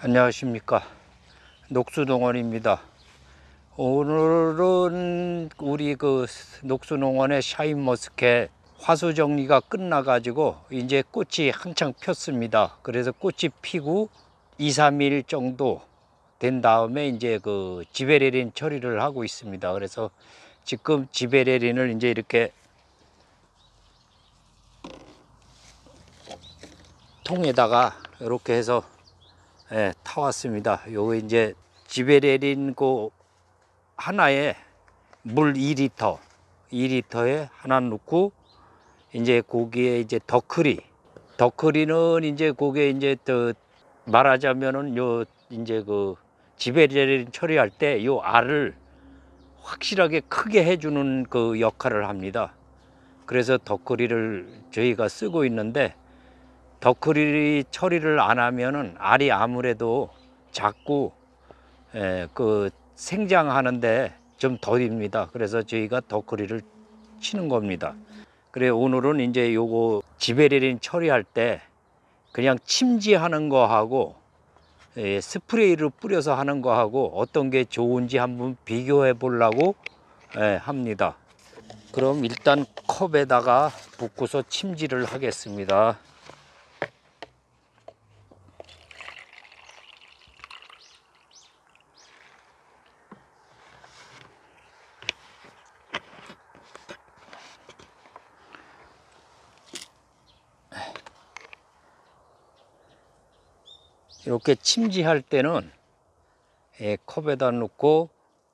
안녕하십니까, 녹수농원입니다. 오늘은 우리 녹수농원의 샤인머스켓 화수 정리가 끝나 가지고 이제 꽃이 한창 폈습니다. 그래서 꽃이 피고 2-3일 정도 된 다음에 이제 지베레린 처리를 하고 있습니다. 그래서 지금 지베레린을 이제 이렇게 통에다가 이렇게 해서 타왔습니다. 요거 이제 지베레린 하나에 물 2리터에 하나 넣고, 이제 거기에 이제 더크리는 이제 거기에 이제 말하자면은 이제 지베레린 처리할 때 요 알을 확실하게 크게 해주는 역할을 합니다. 그래서 더크리를 저희가 쓰고 있는데, 더크리 처리를 안 하면은 알이 아무래도 작고 생장하는데 좀 더딥니다. 그래서 저희가 더크리를 치는 겁니다. 그래, 오늘은 이제 요거 지베레린 처리할 때 그냥 침지하는 거하고 스프레이를 뿌려서 하는 거하고 어떤 게 좋은지 한번 비교해 보려고 합니다. 그럼 일단 컵에다가 붓고서 침지를 하겠습니다. 이렇게 침지할 때는 컵에다 넣고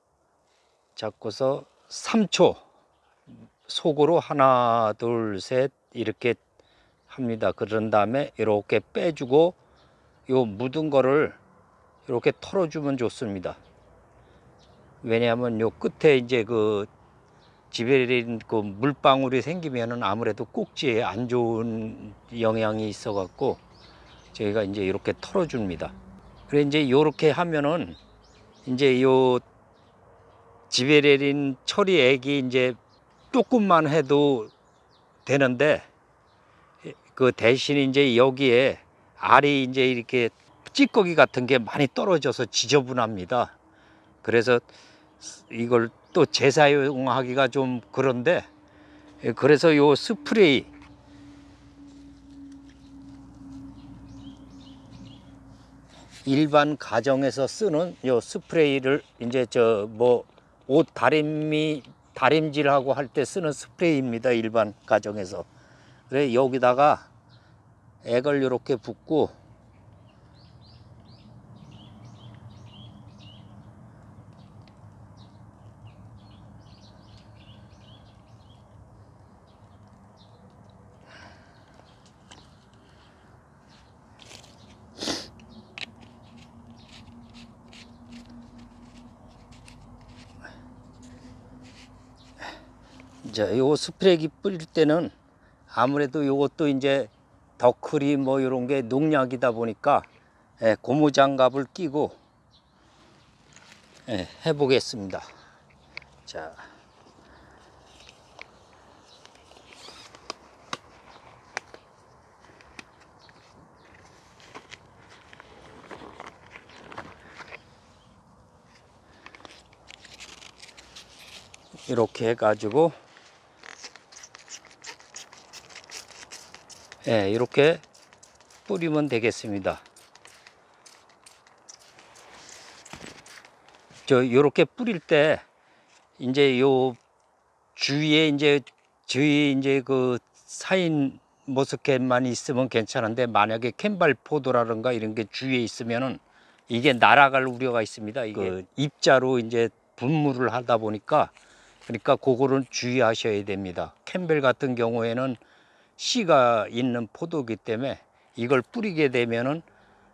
잡고서 3초 속으로 하나 둘 셋 이렇게 합니다. 그런 다음에 이렇게 빼주고 요 묻은 거를 이렇게 털어주면 좋습니다. 왜냐하면 요 끝에 이제 지베레린 물방울이 생기면은 아무래도 꼭지에 안 좋은 영향이 있어 갖고 저희가 이제 이렇게 털어줍니다. 그래, 이제 이렇게 하면은 이제 요 지베레린 처리액이 이제 조금만 해도 되는데, 그 대신 이제 여기에 알이 이제 이렇게 찌꺼기 같은 게 많이 떨어져서 지저분합니다. 그래서 이걸 또 재사용하기가 좀 그런데, 그래서 요 스프레이, 일반 가정에서 쓰는 요 스프레이를 이제 옷 다림질하고 할 때 쓰는 스프레이입니다. 일반 가정에서. 그래, 여기다가 액을 이렇게 붓고 이제 요 스프레이 뿌릴 때는 아무래도 요것도 이제 더크리 이런 게 농약이다 보니까 고무장갑을 끼고 해보겠습니다. 자, 이렇게 해가지고 이렇게 뿌리면 되겠습니다. 요렇게 뿌릴 때 이제 요 주위에 이제 저희 이제 사인 모스켓만 있으면 괜찮은데, 만약에 캔발 포도라든가 이런 게 주위에 있으면은 이게 날아갈 우려가 있습니다. 이게 입자로 이제 분무를 하다 보니까, 그러니까 그거를 주의하셔야 됩니다. 캠벨 같은 경우에는 씨가 있는 포도이기 때문에 이걸 뿌리게 되면은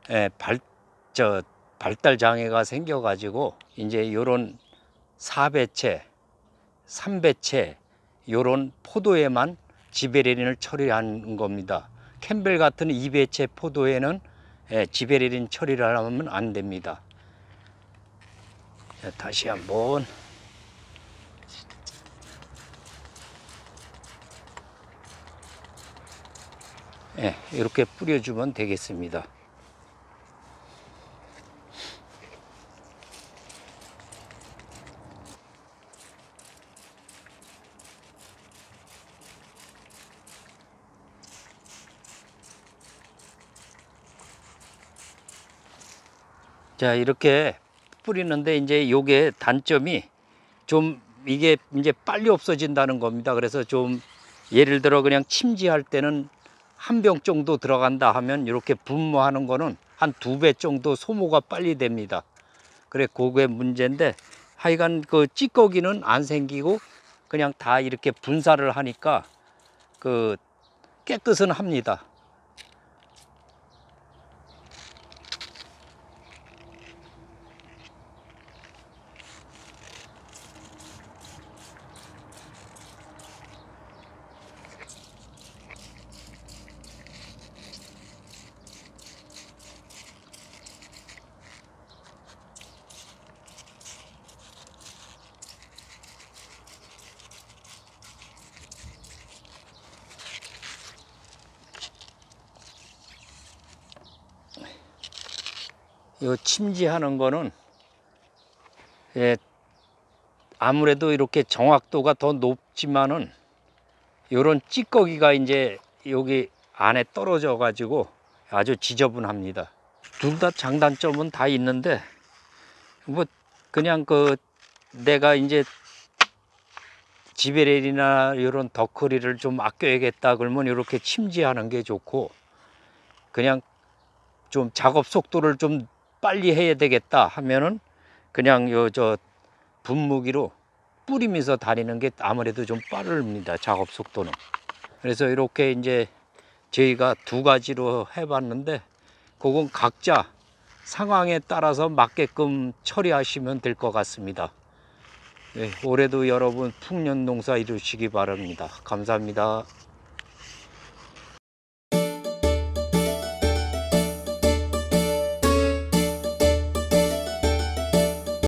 발달 장애가 생겨 가지고 이제 요런 4배체, 3배체 요런 포도에만 지베레린을 처리하는 겁니다. 캠벨 같은 2배체 포도에는 지베레린 처리를 하면 안 됩니다. 자, 다시 한번 이렇게 뿌려주면 되겠습니다. 자, 이렇게 뿌리는데 이제 요게 단점이 좀 이게 이제 빨리 없어진다는 겁니다. 그래서 좀 예를 들어 그냥 침지할 때는 한 병 정도 들어간다 하면 이렇게 분무하는 거는 한 2배 정도 소모가 빨리 됩니다. 그래, 그게 문제인데 하여간 그 찌꺼기는 안 생기고 그냥 다 이렇게 분사를 하니까 그 깨끗은 합니다. 이 침지하는 거는 예, 아무래도 이렇게 정확도가 더 높지만은 요런 찌꺼기가 이제 여기 안에 떨어져 가지고 아주 지저분합니다. 둘 다 장단점은 다 있는데 뭐 그냥 그 내가 이제 지베렐이나 이런 덧커리를 좀 아껴야겠다 그러면 이렇게 침지하는 게 좋고, 그냥 좀 작업 속도를 좀 빨리 해야 되겠다 하면은 그냥 요 저 분무기로 뿌리면서 다니는 게 아무래도 좀 빠릅니다, 작업 속도는. 그래서 이렇게 이제 저희가 2가지로 해봤는데 그건 각자 상황에 따라서 맞게끔 처리하시면 될 것 같습니다. 네, 올해도 여러분 풍년 농사 이루시기 바랍니다. 감사합니다.